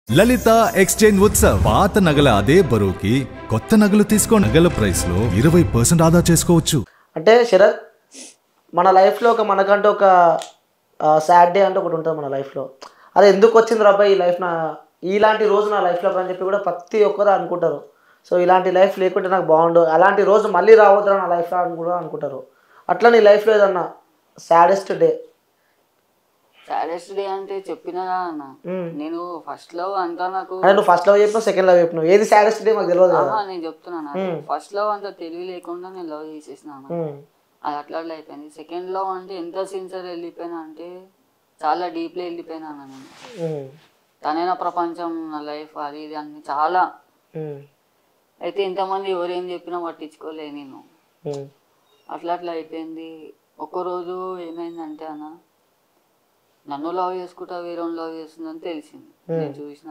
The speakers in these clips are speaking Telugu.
లలిత ఎక్స్చేంజ్ ఉత్సవ్ పాత నగల అదే బరువుకి కొత్త నగలు తీసుకో నగల ప్రైస్ లో 20% ఆదా చేసుకోవచ్చు. అంటే శరత్ మన లైఫ్ లో మనకంటూ ఒక సాడ్ డే అంటే ఒకటి ఉంటుంది మన లైఫ్ లో. అదే ఎందుకు వచ్చింది రాబాయ్ ఈ లైఫ్ ఇలాంటి రోజు నా లైఫ్ లో అని చెప్పి కూడా ప్రతి ఒక్కరు అనుకుంటారు. సో ఇలాంటి లైఫ్ లేకుంటే నాకు బాగుండు, అలాంటి రోజు మళ్ళీ రావద్దురా నా లైఫ్ లో అని కూడా అనుకుంటారు. అట్లా నీ లైఫ్ లో ఏదన్నా సాడెస్ట్ డే? సాడెస్ట్ డే అంటే చెప్పినా అన్న, నేను ఫస్ట్ లవ్ అంతా నాకు నువ్వు ఫస్ట్ లవ్ చెప్పినావు, సెకండ్ లవ్ చెప్పినావు, ఏది సాడెస్ట్ డే మాకు తెలియదు కదా. నేను చెప్తున్నాను, ఫస్ట్ లవ్ అంతా తెలివి లేకుండా నేను లవ్ చేసేసినాను, అది అట్లా అయిపోయింది. సెకండ్ లవ్ అంటే ఎంత సిన్సియర్ వెళ్ళిపోయినా అంటే చాలా డీప్లీ వెళ్ళిపోయినాను నేను. తనైనా ప్రపంచం, నా లైఫ్, అది ఇది అన్ని చాలా. అయితే ఇంతమంది ఎవరేం చెప్పినా పట్టించుకోలే నేను, అట్లా అయిపోయింది. ఒక్కరోజు ఏమైందంటే అన్న, నన్ను లవ్ చేసుకుంటా వేరే లవ్ చేస్తుందని తెలిసింది. నేను చూసిన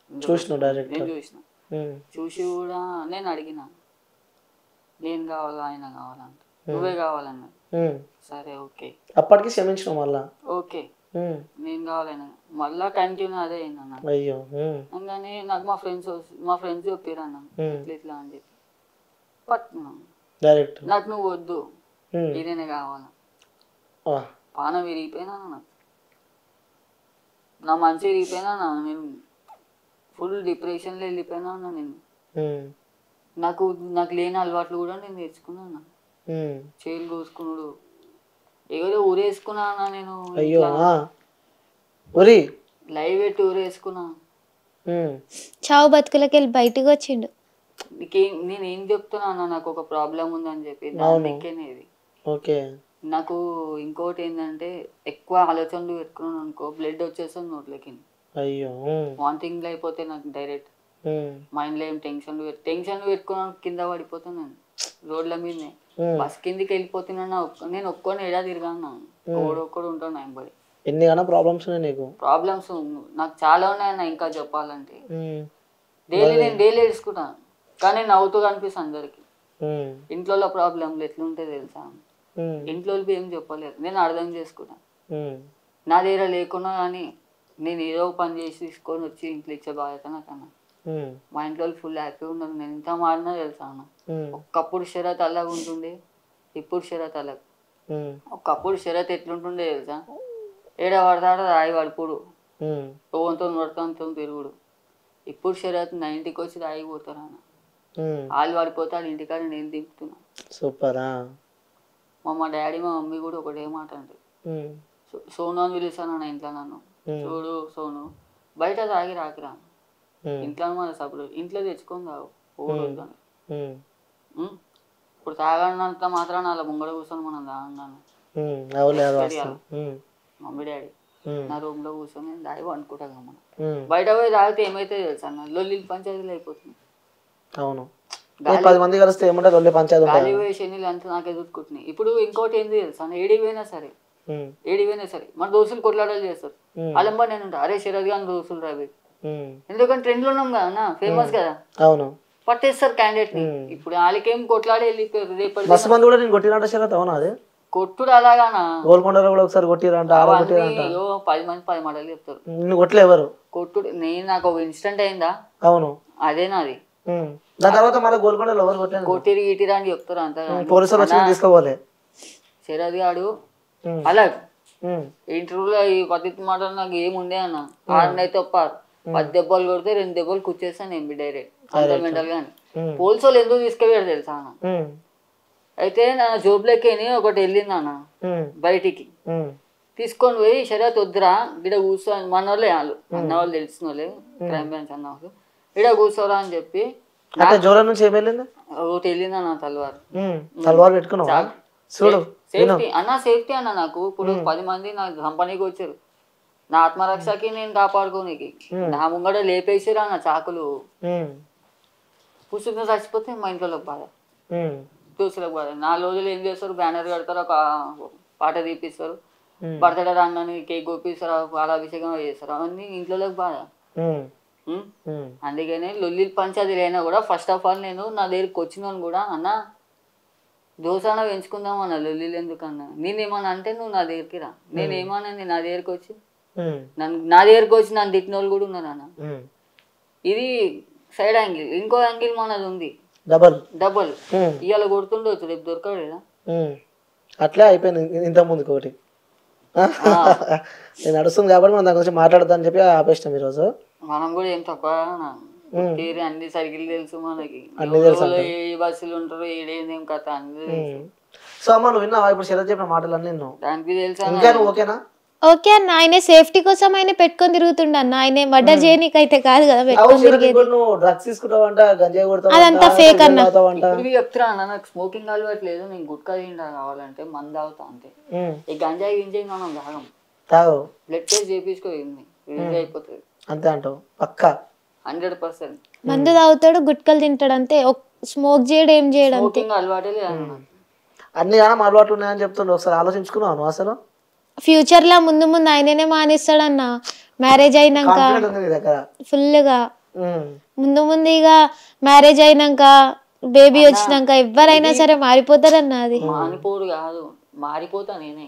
చూసి కూడా నేను అడిగిన, నేను కావాలా ఆయన కావాలంట, నువ్వే కావాలన్నా. సరే ఓకే, అప్పటికి క్షమించిన మళ్ళా ఓకే నేను కావాలన్నా, మళ్ళా కంటిన్యూ అదే అయిందన్న. అయ్యో అందుకని నాకు మా ఫ్రెండ్స్ చెప్పారు అన్న ఇట్లా అని చెప్పి పట్టుకున్నాను. డైరెక్ట్ నాకు నువ్వు వద్దు, ఇదేనే కావాలా. పానం విరిగిపోయినా నాకు, నా మంచి విరిగిపోయినా, నేను ఫుల్ డిప్రెషన్లో వెళ్ళిపోయినా అన్న. నేను నాకు లేని అలవాట్లు కూడా నేను నేర్చుకున్నాను. చేలు కోసుకున్నాడు, ఏదో ఊరేసుకున్నా అన్న నేను. లైవ్ పెట్టి ఊరేసుకున్నా. చావు బతుకులకి వెళ్ళి బయటకు వచ్చిండు. నేనేం చెప్తున్నా అన్న, నాకు ఒక ప్రాబ్లం ఉందని చెప్పి దానికేనేది. నాకు ఇంకోటి ఏంటంటే, ఎక్కువ ఆలోచనలు పెట్టుకున్నాను అనుకో, బ్లడ్ వచ్చేస్తుంది నోట్లోకి. వాంతింగ్లు అయిపోతే నాకు డైరెక్ట్ మైండ్ లో ఏం టెన్షన్లు పెట్టుకున్నాను, కింద పడిపోతున్నాను రోడ్ల మీదనే. బస్ కిందికి వెళ్ళిపోతున్నా, నేను ఒక్కడిని ఎడా తిరిగాను, ఒక్కడు ఉంటాను ఎంబడి. ఎన్ని ప్రాబ్లమ్స్ నాకు చాలా ఉన్నాయన్న ఇంకా చెప్పాలంటే. నేను డైలీ ఏడుచుకుంటాను, కానీ నవ్వుతూ కనిపిస్తాను అందరికి. ఇంట్లో ప్రాబ్లంలు ఎట్లుంటే తెలుసా, ఇంట్లో ఏం చెప్పలేదు, నేను అర్థం చేసుకున్నాను. నా దగ్గర లేకున్నా కానీ నేను ఏదో పని చేసి తీసుకొని వచ్చి ఇంట్లో ఇచ్చే బాధ్యత నాకన్నా. మా ఇంట్లో ఫుల్ హ్యాపీగా ఉన్నారు. నేను ఇంత మారినా తెలుసా అన్న. ఒకప్పుడు షరత్ అలాగ ఉంటుండే, ఇప్పుడు షరత్ అలాగ. ఒకప్పుడు షరత్ ఎట్లుంటుండే తెలుసా, ఏడ పడతాడో రాయి పడుపుడు, ఓవంతో నడతంతో తిరుగుడు. ఇప్పుడు షరత్ 90కి వచ్చి రాయిపోతారు అన్న. వాళ్ళు పడిపోతాడు ఇంటికాడ, నేను దింపుతున్నా. సూపరా. మా డాడీ మా మమ్మీ కూడా ఒకటే మాట అంటే, సోను అని పిలుస్తాను ఇంట్లో నన్ను. చూడు సోను, బయట తాగి రాకిరా, ఇంట్లో మన సపోర్ట్, ఇంట్లో తెచ్చుకొని తాగు ఓడొద్దని. ఇప్పుడు తాగనంత మాత్రం అలా ముంగడ కూర్చొని మనం తాగన్నాను. మమ్మీ డాడీ నా రూమ్ లో కూర్చొని నేను తాగి అనుకుంటా మనం. బయట పోయి తాగితే ఏమైతే తెలుసా అన్న, లొల్లి పంచాయతీలు అయిపోతుంది. గాలి పోయి శనిలు అంతా నాకు ఎదుర్కొంటున్నాయి. ఇప్పుడు ఇంకోటి ఏంది తెలుసా, ఏడిపోయినా సరే మన దోస్తులు కొట్లాటలు చేస్తారు. అలంబా నేను ఉంటా, అరే శరత్ గాని దోస్తులు రాబోయ్, ఎందుకంటే ట్రెండ్ లో ఉన్నాం కదా, ఫేమస్ కదా, పట్టేస్తారు క్యాండిడేట్ ని. ఇప్పుడు వాళ్ళకేం కొట్లాడి వెళ్ళిపోయారు. రేపటి కొట్టుడు అలాగానా, 10 మంది 10 మాటలు చెప్తారు. కొట్టుడు నాకు ఒక ఇన్సిడెంట్ అయిందా, అదే నాది. కొట్టిరి గిటిరా అని చెప్తారు అంతా. శరత్ గాడు అలా ఇంటర్వ్యూలో ఈ పద్ధతి మాటలు నాకు ఏముండే అన్న, 6 అయితే 10 దెబ్బలు కొడితే 2 దెబ్బలు కూర్చేస్తాను నేను డైరెక్ట్ అంత మెంటల్ గాని. పోలీసు వాళ్ళు ఎందుకు తీసుకెళ్ళాడు తెలుసా అన్న. అయితే నా జోబులకి ఒకటి వెళ్ళింది అన్న, బయటికి తీసుకొని పోయి శరత్ వద్దురా ఇక్కడ కూర్చో, మన వాళ్ళే వాళ్ళు అన్న వాళ్ళు తెలిసిన వాళ్ళే, క్రైమ్ బ్రాంచ్ అన్న వాళ్ళు, ఇక్కడ కూర్చోరా అని చెప్పి. ఒకటి వెళ్ళింది అన్న తల్వార్ సేఫ్టీ అన్న, సేఫ్టీ అన్న. నాకు ఇప్పుడు 10 మంది నాకు కంపెనీకి వచ్చారు, నా ఆత్మరక్షకి నేను కాపాడుకోనికి. నా ముంగడ లేపేసారు అన్న చాకులు, పుస్తకం చచ్చిపోతే మా ఇంట్లో బాధ, దోస్తులకు బాధ. 4 రోజులు ఏం చేస్తారు, బ్యానర్ కడతారు, ఒక పాట తీపిస్తారు, బర్త్డే రాగానే కేక్ కోపిస్తారు, పాలాభిషేకం చేస్తారు, అవన్నీ ఇంట్లో బాధ. అందుకనే లొల్లి పంచాయతీలు అయినా కూడా ఫస్ట్ ఆఫ్ ఆల్ నేను నా దగ్గరికి వచ్చిన కూడా, అన్న దోసాన పెంచుకుందాం అన్న, లొల్లిలు ఎందుకన్నా, నేనేమన్నా అంటే నువ్వు నా దగ్గరికి రా. నేనేమన్నా నా దగ్గరికి వచ్చి నన్ను తిట్టిన వాళ్ళు కూడా ఉన్నారు అన్న. ఇది సైడ్ యాంగిల్, ఇంకో యాంగిల్ మనది ఉంది డబల్. ఇవాళ కొడుతుండొచ్చు, రేపు దొరకడు కదా. అట్లే అయిపోయింది ఇంత ముందుకు ఒకటి. నేను నడుస్తుంది కాబట్టి మనం దాని గురించి మాట్లాడదాని చెప్పి ఆపేసినాం ఈరోజు. మనం కూడా ఏం తప్ప అన్ని సర్కిల్ తెలుసు మనకి, ఏ బస్సులు ఉంటారు, ఏడేం కథ అన్ని. సో అమ్మ నువ్వు విన్నావా ఇప్పుడు శరత్ చెప్పిన మాటలన్నీ? దానికి తెలుసా? ఇంకా నువ్వు ఓకేనా? ఓకే అన్న, ఆయన సేఫ్టీ కోసం ఆయన పెట్టుకొని తిరుగుతుండ అన్న, ఆయన మర్డర్ చేయనీకి అయితే కాదు కదా పెట్టుకొని తిరిగేది. డ్రగ్స్ తీసుకుంటావంట, గంజాయి కొడతావు, అదంతా ఫేక్ అన్న. చెప్తున్నా అన్న, నాకు స్మోకింగ్ అలవాట్లేదు, నేను గుట్కా తింటా, కావాలంటే మందు తాగుతా అంతే. ఈ గంజాయి గింజాయి మనం తాగు, బ్లడ్ టెస్ట్ చేయించుకోయింది అయిపోతుంది అంతే అంటావు? పక్కా 100%. మందు తాగుతాడు, గుట్కలు తింటాడు అంతే, స్మోక్ చేయడం ఏం చేయడం అంతే. అలవాటే లేదు. అన్ని కానీ అలవాట్లు ఉన్నాయని చెప్తుండే, ఒకసారి ఆలోచించుకున్నావు అసలు? ఫ్యూచర్ లో ముందు ముందు ఆయననే మానేస్తాడన్న, మ్యారేజ్ అయినాక ఫుల్ గా. ముందు ముందు ఇక మ్యారేజ్ అయినాక బేబీ వచ్చినాక ఎవరైనా సరే మారిపోతారన్న. అది మారిపోడు కాదు, మారిపోతా నేనే.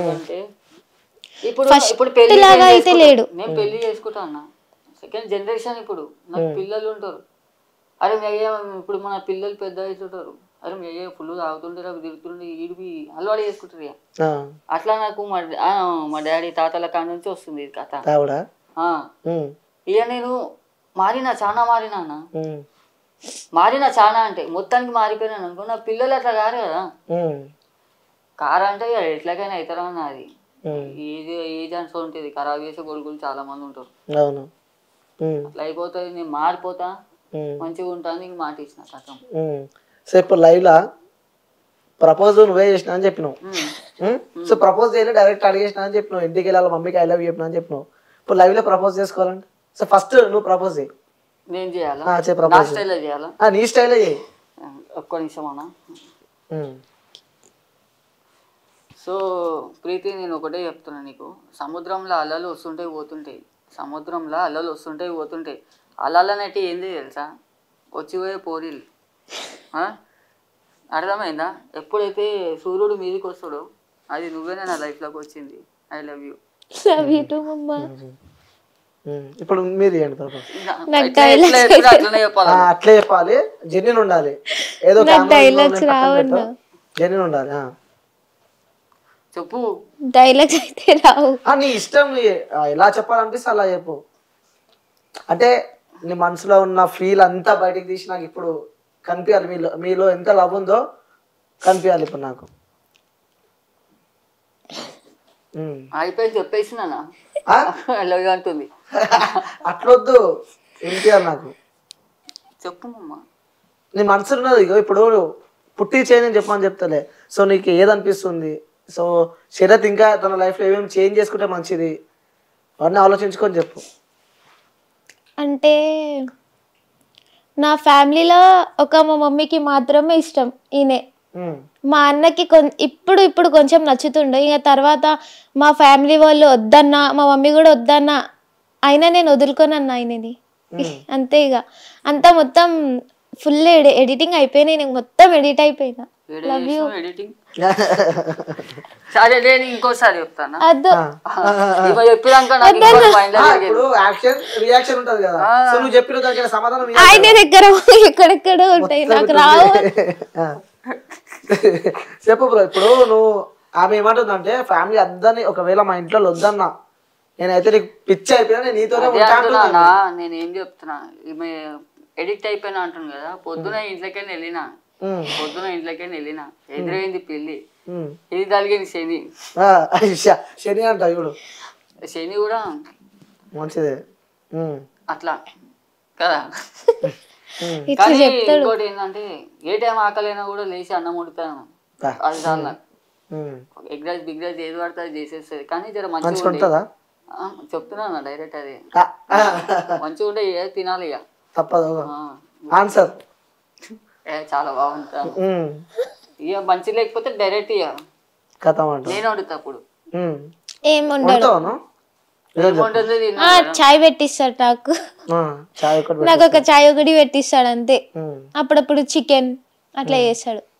ఫస్ట్ లాగా అయితే లేడు. నేను పెళ్లి చేసుకుంటా అన్న, సెకండ్ జనరేషన్. ఇప్పుడు నాకు పిల్లలు ఉంటారు. అరే ఇప్పుడు మన పిల్లలు పెద్ద అవుతుంటారు, అరే అయ్యే ఫుల్ తాగుతుంటే అవి తిరుగుతుండే ఈడిపి అలవాటు చేసుకుంటారు. అట్లా నాకు మా డాడీ తాతల కాడ నుంచి వస్తుంది ఇది కథ. ఇక నేను మారినా చాలా మారినా చాలా అంటే మొత్తానికి మారిపోయినాను అనుకో. నా పిల్లలు అట్లా కారు కదా, కారు అంటే ఎట్లాగైనా అవుతారా అన్న. అది ఏజ్ అని ఉంటుంది, ఖరాబ్ చేసే కొడుకులు చాలా మంది ఉంటారు. అట్లా అయిపోతుంది. నేను మారిపోతా, మంచిగా ఉంటాను, ఇంక మాట ఇచ్చిన కథం. సో ఇప్పుడు లైవ్ లా ప్రపోజ్ నువ్వే చేసినా అని చెప్పినావు. సో ప్రపోజ్ చేయలే, డైరెక్ట్ అడిగేసినా అని చెప్పినావు. ఇంటికి వెళ్ళాలి మమ్మీకి ఐ లవ్ యూ చెప్పినా అని చెప్పినావు. ఇప్పుడు లైవ్ లో ప్రపోజ్ చేసుకోవాలంటే సో ఫస్ట్ నువ్వు ప్రపోజ్ చేయి. నేను చేయాలా? నీ స్టైల్ చేయి. ఒక్క నిమిషం అన్నా. సో ప్రీతి, నేను ఒకటే చెప్తున్నా నీకు, సముద్రంలో అలలు వస్తుంటాయి పోతుంటాయి, సముద్రంలో అలలు వస్తుంటాయి పోతుంటాయి. అలలు అనేటివి ఏంది తెలుసా? వచ్చిపోయే పోరీలు. అర్థమైందా? ఎప్పుడైతే సూర్యుడు మీదకి వస్తాడో అది నువ్వేనే నా లైఫ్లోకి వచ్చింది. I love you. ఇప్పుడు మీరు అట్లే చెప్పాలి, జెన్యూన్ ఉండాలి, ఏదో జెన్యూన్ ఉండాలి. చెప్పు, డైలాగ్స్ అయితే రావు. నీ ఇష్టం, ఎలా చెప్పాలనిపిస్తే అలా చెప్పు. అంటే నీ మనసులో ఉన్న ఫీల్ అంతా బయటకు తీసి నాకు ఇప్పుడు కనిపించాలి. మీలో ఎంత లవ్ ఉందో కనిపించాలి ఇప్పుడు నాకు. అయిపోయి చెప్పేసినా అంటుంది. అట్లొద్దు, వినిపించాలి నాకు. చెప్పు నీ మనసు ఉన్నది ఇప్పుడు పుట్టి చేయని చెప్పమని చెప్తలే. సో నీకు ఏదనిపిస్తుంది? సో శరత్ ఇంకా తన లైఫ్లో ఏమేమి చేంజ్ చేసుకుంటే మంచిది అవన్నీ ఆలోచించుకొని చెప్పు. అంటే నా ఫ్యామిలీలో మా మమ్మీకి మాత్రమే ఇష్టం ఈయనే. మా అన్నకి ఇప్పుడు కొంచెం నచ్చుతుండే, ఇక తర్వాత మా ఫ్యామిలీ వాళ్ళు వద్దన్నా, మా మమ్మీ కూడా వద్దన్నా, అయినా నేను వదులుకోనన్నా ఆయనని. అంతే ఇక అంతా మొత్తం ఫుల్ ఎడిటింగ్ అయిపోయినాయి, నేను మొత్తం ఎడిట్ అయిపోయినా. Love you. సరే నేను ఇంకోసారి చెప్తాను. ఆయన దగ్గర ఎక్కడెక్కడ ఉంటాయి, నాకు రావు. చెప్పు బ్రో. ఇప్పుడు నువ్వు ఆమె ఏమంటుందంటే ఫ్యామిలీ అందరినీ ఒకవేళ మా ఇంట్లో వద్దన్నా నేనైతే నీకు పిచ్చి అయిపోయినా నేను నీతోనే ఉంటాను. నేనేం చెప్తున్నా, ఈమె ఎడిక్ట్ అయిపోయినా అంటుంది కదా. పొద్దున ఇంట్లోకి వెళ్ళినా ఎదురైంది పెళ్ళి, ఇది తలిగింది శని. శని అంట ఇప్పుడు, శని కూడా మంచిదే అట్లా కదా. కానీ ఇంకోటి ఏంటంటే ఏ టైం ఆకలైనా కూడా లేచి అన్నం వండుతాను, అది చాలు నాకు. ఎగ్ రైస్ బిగ్ రైస్ ఏది పడితే అది చేసేస్తుంది. కానీ జర మంచిగా చెప్తున్నా డైరెక్ట్, అది మంచిగా ఉంటే ఏది తినాలి ఇక తప్పదు. ఆన్సర్ చాలా బాగుంటా. ఇక మంచి లేకపోతే డైరెక్ట్ ఇక నేను వండుతా. అప్పుడు చాయ్ పెట్టిస్తాడు నాకు, నాకు ఒక చాయ్ ఒకటి పెట్టిస్తాడు అంతే. అప్పుడప్పుడు చికెన్ అట్లా చేస్తాడు.